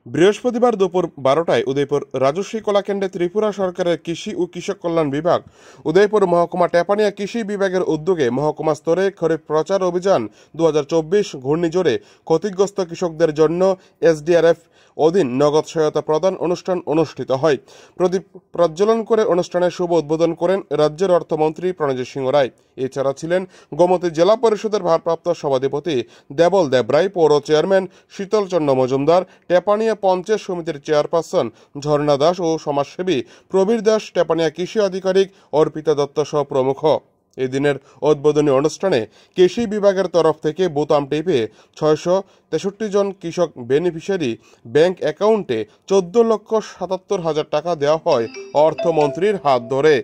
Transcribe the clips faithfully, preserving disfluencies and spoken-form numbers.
বৃহস্পতিবার দুপুর বারোটায় উদয়পুর রাজস্বী কলাকেন্দ্রে ত্রিপুরা সরকারের কৃষি ও কৃষক কল্যাণ বিভাগ, উদয়পুর মহকুমা টেপানিয়া কৃষি বিভাগের উদ্যোগে মহকুমা স্তরে খরিফ প্রচার অভিযান দু হাজার চব্বিশ ঘূর্ণিঝড়ে ক্ষতিগ্রস্ত কৃষকদের জন্য এসডিআরএফ অধীন নগদ সহায়তা প্রদান অনুষ্ঠান অনুষ্ঠিত হয়। প্রদীপ প্রজ্বলন করে অনুষ্ঠানের শুভ উদ্বোধন করেন রাজ্যের অর্থমন্ত্রী প্রণজিৎ সিংহ রায়। এছাড়া ছিলেন গোমতী জেলা পরিষদের ভারপ্রাপ্ত সভাধিপতি দেবল দেবরায়, পৌর চেয়ারম্যান শীতল চন্দ্র মজুমদার, টেপানিয়া পঞ্চায়েত সমিতির চেয়ারপারসন ঝর্ণা দাস ও সমাজসেবী প্রবীর দাস, টেপানিয়া কৃষি আধিকারিক অর্পিতা দত্ত সহ প্রমুখ। এদিনের উদ্বোধনী অনুষ্ঠানে কৃষি বিভাগের তরফ থেকে বোতাম টিপে ছয়শো তেষট্টি জন কৃষক বেনিফিশিয়ারি ব্যাংক অ্যাকাউন্টে চোদ্দ লক্ষ সাতাত্তর হাজার টাকা দেওয়া হয় অর্থমন্ত্রীর হাত ধরে।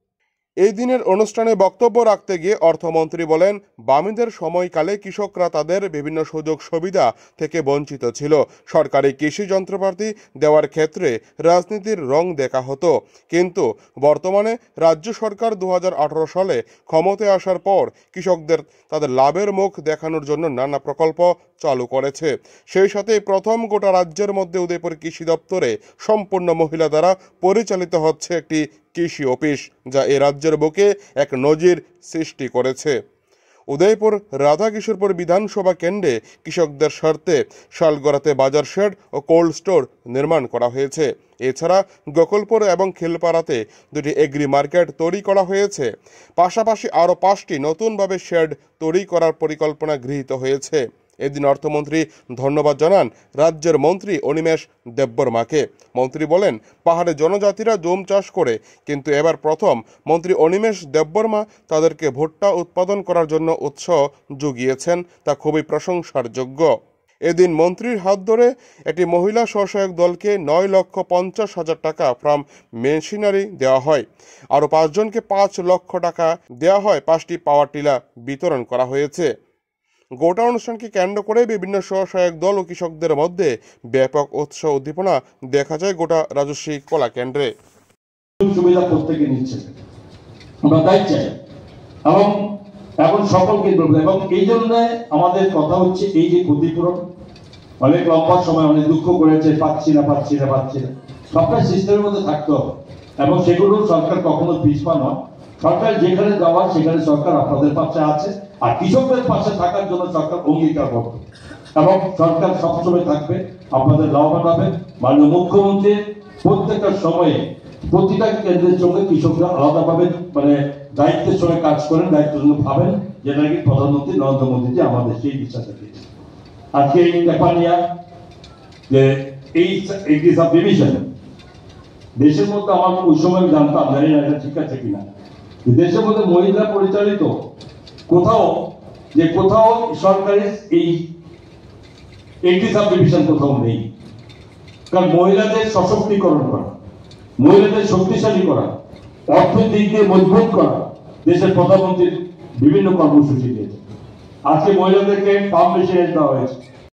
এই দিনের অনুষ্ঠানে বক্তব্য রাখতে গিয়ে অর্থমন্ত্রী বলেন, বামেদের সময়কালে কৃষকরা তাদের বিভিন্ন সুযোগ সুবিধা থেকে বঞ্চিত ছিল। সরকারি কৃষি যন্ত্রপাতি দেওয়ার ক্ষেত্রে রাজনীতির রং দেখা হতো, কিন্তু বর্তমানে রাজ্য সরকার দু হাজার আঠারো সালে ক্ষমতায় আসার পর কৃষকদের তাদের লাভের মুখ দেখানোর জন্য নানা প্রকল্প চালু করেছে। সেই সাথে প্রথম গোটা রাজ্যের মধ্যে উদয়পুর কৃষি দপ্তরে সম্পূর্ণ মহিলা দ্বারা পরিচালিত হচ্ছে একটি কৃষি অফিস, যা এ রাজ্যের বুকে এক নজির সৃষ্টি করেছে। উদয়পুর রাধাকিশোরপুর বিধানসভা কেন্দ্রে কৃষকদের স্বার্থে শালগড়াতে বাজার শেড ও কোল্ড স্টোর নির্মাণ করা হয়েছে। এছাড়া গোকুলপুর এবং খিলপাড়াতে দুটি এগ্রি মার্কেট তৈরি করা হয়েছে। পাশাপাশি আরও পাঁচটি নতুনভাবে শেড তৈরি করার পরিকল্পনা গৃহীত হয়েছে। এদিন অর্থমন্ত্রী ধন্যবাদ জানান রাজ্যের মন্ত্রী অনিমেষ দেববর্মাকে। মন্ত্রী বলেন, পাহাড়ে জনজাতিরা জুম চাষ করে, কিন্তু এবার প্রথম মন্ত্রী অনিমেষ দেববর্মা তাদেরকে ভুট্টা উৎপাদন করার জন্য উৎসাহ জুগিয়েছেন, তা খুবই প্রশংসার যোগ্য। এদিন মন্ত্রীর হাত ধরে একটি মহিলা স্বসহায়ক দলকে নয় লক্ষ পঞ্চাশ হাজার টাকা ফার্ম মেশিনারি দেওয়া হয়। আরও পাঁচজনকে পাঁচ লক্ষ টাকা দেওয়া হয়। পাঁচটি পাওয়ার টিলার বিতরণ করা হয়েছে। গোটা অনুষ্ঠানকে কেন্দ্র করে বিভিন্ন স্বসহায়ক দল ও কৃষকদের মধ্যে ব্যাপক উৎসাহ উদ্দীপনা দেখা যায় গোটা রাজস্বী কলা কেন্দ্রে। সুবিধা প্রত্যেকে নিচ্ছে, আমরা তাই চাই এবং এখন সকলকে এবং এই জন্য আমাদের কথা হচ্ছে এই যে ক্ষতিপূরণ অনেক লম্বা সময় অনেক দুঃখ করেছে, পাচ্ছি না পাচ্ছি না পাচ্ছি না সবটাই সিস্টেমের মধ্যে থাকতে হবে এবং সেগুলো সরকার কখনো পিছপা নয়। সরকার যেখানে দেওয়া সেখানে সরকার আপনাদের পাশে আছে, আর কৃষকদের পাশে থাকার জন্য সরকার অঙ্গীকারবদ্ধ এবং সরকার সবসময় থাকবে, আপনাদের লাভবান হবে। মাননীয় মুখ্যমন্ত্রী প্রত্যেকটা সময়ে প্রতিটা কেন্দ্রের সঙ্গে কৃষকরা আলাদাভাবে মানে দায়িত্বের সঙ্গে কাজ করেন, দায়িত্বের জন্য ভাবেন, যেটা কি প্রধানমন্ত্রী নরেন্দ্র মোদীজি আমাদের সেই বিশ্বাসটা দিয়েছে। আজকে এই টেপানিয়া যে এই এগ্রি সাব ডিভিশন দেশের মধ্যে আমার ওই সময় জানতাম, জানি না এটা ঠিক আছে কিনা, দেশের মধ্যে মহিলা পরিচালিত কোথাও যে কোথাও সরকারি এই এগ্রি সাব ডিভিশন কোথাও নেই। কারণ মহিলাদের সশক্তিকরণ করা, মহিলাদের শক্তিশালী করা, অর্থনৈতিক দিয়ে মজবুত করা দেশের প্রধানমন্ত্রীর বিভিন্ন কর্মসূচি দিয়েছে। আজকে মহিলাদেরকে ফার্ম মেশিনারি দেওয়া হয়েছে।